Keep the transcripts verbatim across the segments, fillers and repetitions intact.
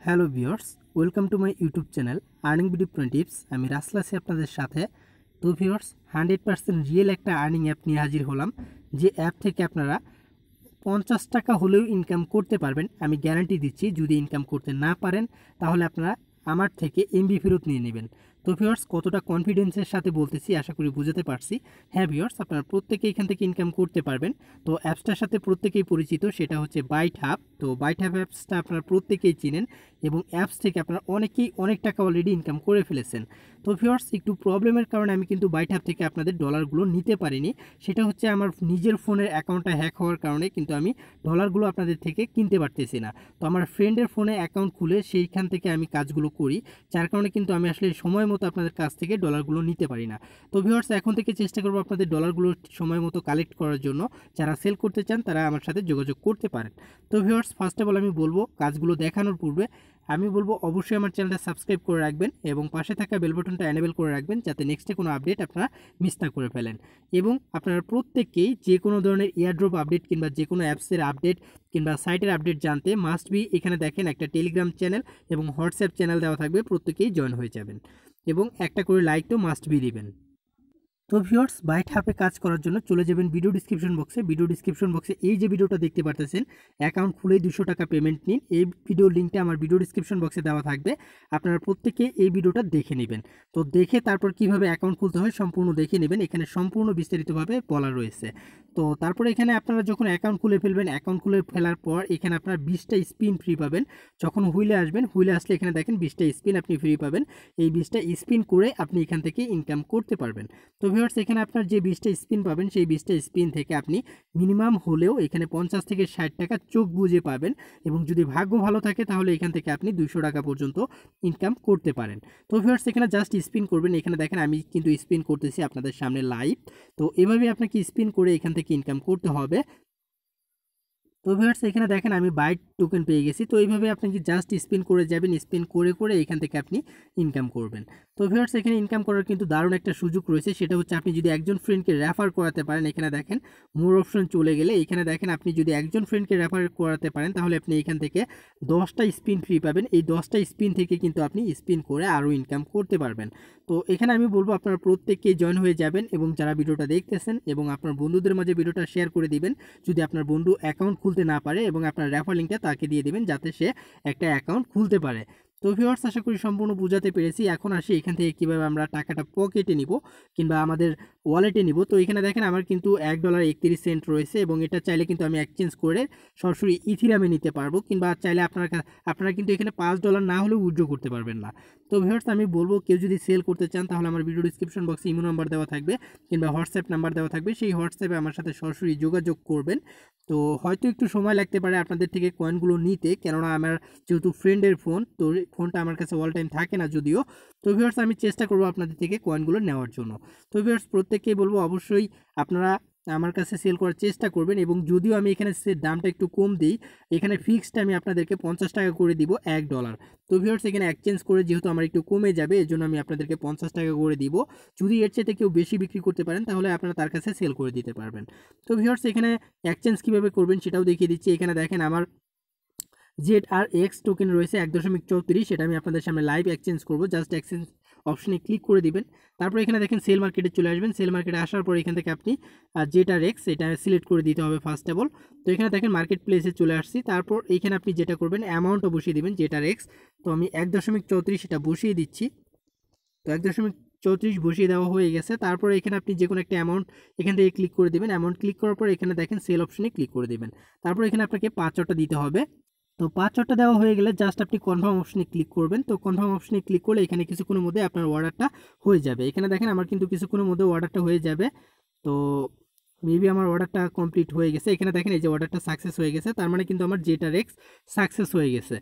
Hello viewers, welcome to my YouTube channel earning video tips. আমি রাসেল আছি আপনাদের সাথে। তো ভিউয়ার্স, হান্ড্রেড পার্সেন্ট রিয়েল একটা আর্নিং অ্যাপ নিয়ে হাজির হলাম, যে অ্যাপ থেকে আপনারা পঞ্চাশ টাকা হলেও ইনকাম করতে পারবেন। আমি গ্যারান্টি দিচ্ছি, যদি ইনকাম করতে না পারেন তাহলে আপনারা আমার থেকে এমবি ফেরত নিয়ে নেবেন। তো ভিউয়ার্স, কতটা কনফিডেন্সের সাথে বলতেছি আশা করি বুঝতে পারছি। হ্যাঁ ভিউয়ার্স, আপনারা প্রত্যেকেই এখান থেকে ইনকাম করতে পারবেন। তো অ্যাপসটার সাথে প্রত্যেকেই পরিচিত, সেটা হচ্ছে বাইট হাব। তো বাইট হাব অ্যাপসটা আপনারা প্রত্যেকেই চিনেন এবং অ্যাপস থেকে আপনারা অনেকেই অনেক টাকা অলরেডি ইনকাম করে ফেলেছেন। তো ভিউয়ার্স, একটু প্রবলেমের কারণে আমি কিন্তু বাইট হাব থেকে আপনাদের ডলারগুলো নিতে পারিনি। সেটা হচ্ছে আমার নিজের ফোনের অ্যাকাউন্টটা হ্যাক হওয়ার কারণে কিন্তু আমি ডলারগুলো আপনাদের থেকে কিনতে পারতেছি না। তো আমার ফ্রেন্ডের ফোনে অ্যাকাউন্ট খুলে সেইখান থেকে আমি কাজগুলো করি, যার কারণে কিন্তু আমি আসলে সময় মতো আপনাদের কাছ থেকে ডলারগুলো নিতে পারি না। তো ভিউয়ার্স, এখন থেকে চেষ্টা করবো আপনাদের ডলারগুলো সময় মতো কালেক্ট করার জন্য। যারা সেল করতে চান তারা আমার সাথে যোগাযোগ করতে পারেন। তো ভিউয়ার্স, ফার্স্ট অফ অল আমি বলবো, কাজগুলো দেখানোর পূর্বে আমি বলবো অবশ্যই আমার চ্যানেলটা সাবস্ক্রাইব করে রাখবেন এবং পাশে থাকা বেল বাটনটা এনেবল করে রাখবেন, যাতে নেক্সটে কোনো আপডেট আপনারা মিস না করে ফেলেন। এবং আপনারা প্রত্যেককেই যে কোনো ধরনের এয়ারড্রপ আপডেট কিংবা যে কোনো অ্যাপসের আপডেট কিংবা সাইটের আপডেট জানতে মাস্ট বি এখানে দেখেন একটা টেলিগ্রাম চ্যানেল এবং হোয়াটসঅ্যাপ চ্যানেল দেওয়া থাকবে, প্রত্যেকেই জয়েন হয়ে যাবেন এবং একটা করে লাইক তো মাস্ট বি দিবেন। তো ভিউয়ার্স, বাইট হাবে কাজ করার জন্য চলে যাবেন ভিডিও ডিসক্রিপশন বক্সে। ভিডিও ডিসক্রিপশন বক্সে এই যে ভিডিওটা দেখতে পারতেছেন, অ্যাকাউন্ট খুলেই দুশো টাকা পেমেন্ট নিন, এই ভিডিওর লিঙ্কটা আমার ভিডিও ডিসক্রিপশন বক্সে দেওয়া থাকবে। আপনারা প্রত্যেকে এই ভিডিওটা দেখে নেবেন। তো দেখে তারপর কিভাবে অ্যাকাউন্ট খুলতে হয় সম্পূর্ণ দেখে নেবেন, এখানে সম্পূর্ণ বিস্তারিতভাবে বলা রয়েছে। তো তারপরে এখানে আপনারা যখন অ্যাকাউন্ট খুলে ফেলবেন, অ্যাকাউন্ট খুলে ফেলার পর এখানে আপনারা বিশটা স্পিন ফ্রি পাবেন। যখন হুইলে আসবেন, হুইলে আসলে এখানে দেখেন বিশটা স্পিন আপনি ফ্রি পাবেন। এই বিশটা স্পিন করে আপনি এখান থেকে ইনকাম করতে পারবেন। তো ভিউয়ার্স, এখানে আপনার যে বিশটা স্পিন পাবেন, সেই বিশটা স্পিন থেকে আপনি মিনিমাম হলেও এখানে পঞ্চাশ থেকে ষাট টাকা চোখ বুঝে পাবেন এবং যদি ভাগ্য ভালো থাকে তাহলে এখান থেকে আপনি দুইশো টাকা পর্যন্ত ইনকাম করতে পারেন। তো ভিউয়ার্স, এখানে জাস্ট স্পিন করবেন। এখানে দেখেন আমি কিন্তু স্পিন করতেছি আপনাদের সামনে লাইভ। তো এভাবে আপনাকে স্পিন করে এখান থেকে ইনকাম করতে হবে। তো ভিউয়ার্স, এখানে দেখেন আমি বাইট টোকেন পেয়ে গেছি। তো এইভাবে আপনি কি জাস্ট স্পিন করে যাবেন, স্পিন করে করে এখান থেকে আপনি ইনকাম করবেন। তো ভিউয়ার্স, এখানে ইনকাম করার কিন্তু দারুণ একটা সুযোগ রয়েছে, সেটা হচ্ছে আপনি যদি একজন ফ্রেন্ডকে রেফার করাতে পারেন। এখানে দেখেন মোর অপশন চলে গেলে এখানে দেখেন আপনি যদি একজন ফ্রেন্ডকে রেফার করাতে পারেন তাহলে আপনি এখান থেকে দশটা স্পিন ফ্রি পাবেন। এই দশটা স্পিন থেকে কিন্তু আপনি স্পিন করে আরও ইনকাম করতে পারবেন। তো এখানে আমি বলবো আপনারা প্রত্যেককে জয়েন হয়ে যাবেন এবং যারা ভিডিওটা দেখতেছেন এবং আপনার বন্ধুদের মাঝে ভিডিওটা শেয়ার করে দিবেন। যদি আপনার বন্ধু অ্যাকাউন্ট খুলতে না পারে এবং আপনার রেফার লিঙ্কটা তাকে দিয়ে দিবেন, যাতে সে একটা অ্যাকাউন্ট খুলতে পারে। তো ভিউয়ার্স, আশা করি সম্পূর্ণ বুঝাতে পেরেছি। এখন আসি এখান থেকে কীভাবে আমরা টাকাটা পকেটে নিব কিংবা আমাদের ওয়ালেটে নিব। তো এখানে দেখেন আমার কিন্তু এক ডলার একত্রিশ সেন্ট রয়েছে এবং এটা চাইলে কিন্তু আমি এক্সচেঞ্জ করে সরাসরি ইথিরামে নিতে পারবো, কিংবা চাইলে আপনার আপনারা কিন্তু এখানে পাঁচ ডলার না হলেও উইথড্র করতে পারবেন না। তো ভিউয়ার্স, আমি বলবো কেউ যদি সেল করতে চান তাহলে আমার ভিডিও ডিসক্রিপশন বক্সে ইমো নাম্বার দেওয়া থাকবে কিংবা হোয়াটসঅ্যাপ নাম্বার দেওয়া থাকবে, সেই হোয়াটসঅ্যাপে আমার সাথে সরাসরি যোগাযোগ করবেন। তো হয়তো একটু সময় লাগতে পারে আপনাদের থেকে কয়েনগুলো নিতে, কেননা আমার যেহেতু ফ্রেন্ডের ফোন, তো ফোনটা আমার কাছে অল টাইম থাকে না যদিও। তো ভিউয়ার্স, আমি চেষ্টা করবো আপনাদের থেকে কয়েনগুলো নেওয়ার জন্য। তো ভিউয়ার্স, প্রত্যেককেই বলবো অবশ্যই আপনারা আমার কাছে সেল করার চেষ্টা করবেন এবং যদিও আমি এখানে দামটা একটু কম দিই, এখানে ফিক্সড আমি আপনাদেরকে পঞ্চাশ টাকা করে দিব এক ডলার। তো ভিউয়ার্স, এখানে এক্সচেঞ্জ করে যেহেতু আমার একটু কমে যাবে, এর জন্য আমি আপনাদেরকে পঞ্চাশ টাকা করে দিব। যদি এর চেয়ে কেউ বেশি বিক্রি করতে পারেন তাহলে আপনারা তার কাছে সেল করে দিতে পারবেন। তো ভিউয়ার্স, এখানে এক্সচেঞ্জ কীভাবে করবেন সেটাও দেখিয়ে দিচ্ছি। এখানে দেখেন আমার জেড আর এক্স টোকেন রয়েছে এক দশমিক চৌত্রিশ, সেটা আমি আপনাদের সামনে লাইভ এক্সচেঞ্জ করবো। জাস্ট এক্সচেঞ্জ অপশনে ক্লিক করে দিবেন। তারপর এখানে দেখেন সেল মার্কেটে চলে আসবেন। সেল মার্কেটে আসার পর এখান থেকে আপনি জেড আর এক্স এটা সিলেক্ট করে দিতে হবে ফার্স্ট অফ অল। তো এখানে দেখেন মার্কেট প্লেসে চলে আসছি। তারপর এখানে আপনি যেটা করবেন অ্যামাউন্টও বসিয়ে দিবেন জেড আর এক্স। তো আমি এক দশমিক চৌত্রিশ এটা বসিয়ে দিচ্ছি। তো এক দশমিক চৌত্রিশ বসিয়ে দেওয়া হয়ে গেছে। তারপর এখানে আপনি যে কোনো একটা অ্যামাউন্ট এখান থেকে ক্লিক করে দেবেন। অ্যামাউন্ট ক্লিক করার পর এখানে দেখেন সেল অপশনে ক্লিক করে দেবেন। তারপর এখানে আপনাকে পাঁচ চটা দিতে হবে। তো পাঁচ চটটা দেওয়া হয়ে গেলে জাস্ট আপনি কনফার্ম অপশনে ক্লিক করবেন। তো কনফার্ম অপশনে ক্লিক করলে এখানে কিছুক্ষণের মধ্যে আপনার অর্ডারটা হয়ে যাবে। এখানে দেখেন আমার কিন্তু কিছুক্ষণের মধ্যে অর্ডারটা হয়ে যাবে। তো মেবি আমার অর্ডারটা কমপ্লিট হয়ে গেছে। এখানে দেখেন এই যে অর্ডারটা সাকসেস হয়ে গেছে, তার মানে কিন্তু আমার জেড আর এক্স সাকসেস হয়ে গেছে।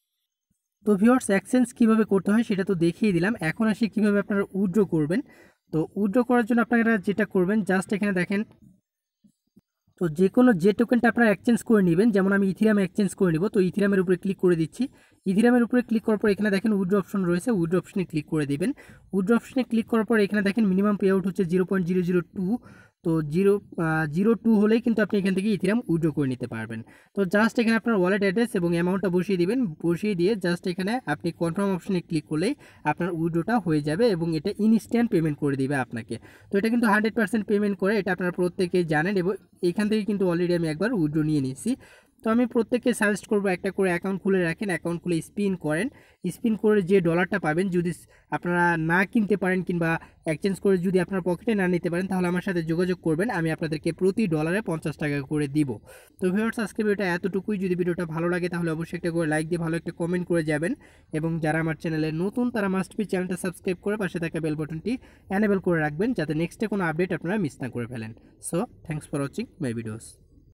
তো ভিউয়ার্স, এক্সচেঞ্জ কীভাবে করতে হয় সেটা তো দেখিয়ে দিলাম। এখন আসি কীভাবে আপনারা উইথড্র করবেন। তো উইথড্র করার জন্য আপনারা যেটা করবেন, জাস্ট এখানে দেখেন, তো যে কোনো যে টোকেনটা আপনারা এক্সচেঞ্জ করে নেবেন, যেমন আমি ইথিরামে এক্সচেঞ্জ করে নিব। তো ইথিরামের উপরে ক্লিক করে দিচ্ছি। ইথিরামের উপরে ক্লিক করার পর এখানে দেখেন উইথড্র অপশন রয়েছে, উইথড্র অপশনে ক্লিক করে দেবেন। উইথড্র অপশনে ক্লিক করার পর এখানে দেখেন মিনিমাম পে আউট হচ্ছে zero point zero zero two. তো জিরো জিরো টু হলেই কিন্তু আপনি এখান থেকে ইথিরিয়াম উইথড্র করে নিতে পারবেন। তো জাস্ট এখানে আপনার ওয়ালেট অ্যাড্রেস এবং অ্যামাউন্টটা বসিয়ে দিবেন, বসিয়ে দিয়ে জাস্ট এখানে আপনি কনফার্ম অপশনে ক্লিক করলেই আপনার উইথড্রটা হয়ে যাবে এবং এটা ইনস্ট্যান্ট পেমেন্ট করে দিবে আপনাকে। তো এটা কিন্তু হান্ড্রেড পার্সেন্ট পেমেন্ট করে, এটা আপনারা প্রত্যেকেই জানেন এবং এখান থেকে কিন্তু অলরেডি আমি একবার উইথড্র নিয়ে নিয়েছি। তো আমি প্রত্যেককে সাজেস্ট করবো একটা করে অ্যাকাউন্ট খুলে রাখেন, অ্যাকাউন্ট খুলে স্পিন করেন, স্পিন করে যে ডলারটা পাবেন যদি আপনারা না কিনতে পারেন কিংবা এক্সচেঞ্জ করে যদি আপনার পকেটে না নিতে পারেন তাহলে আমার সাথে যোগাযোগ করবেন, আমি আপনাদেরকে প্রতি ডলারে পঞ্চাশ টাকা করে দিব। তো ভিউয়ার্স আজকে ভিডিওটা এতটুকুই। যদি ভিডিওটা ভালো লাগে তাহলে অবশ্যই একটা করে লাইক দিয়ে ভালো একটা কমেন্ট করে যাবেন এবং যারা আমার চ্যানেলে নতুন তারা মাস্ট বি চ্যানেলটা সাবস্ক্রাইব করে পাশে থাকা বেল বাটনটি এনেবল করে রাখবেন যাতে নেক্সটে কোনো আপডেট আপনারা মিস না করে ফেলেন। So thanks for watching my videos.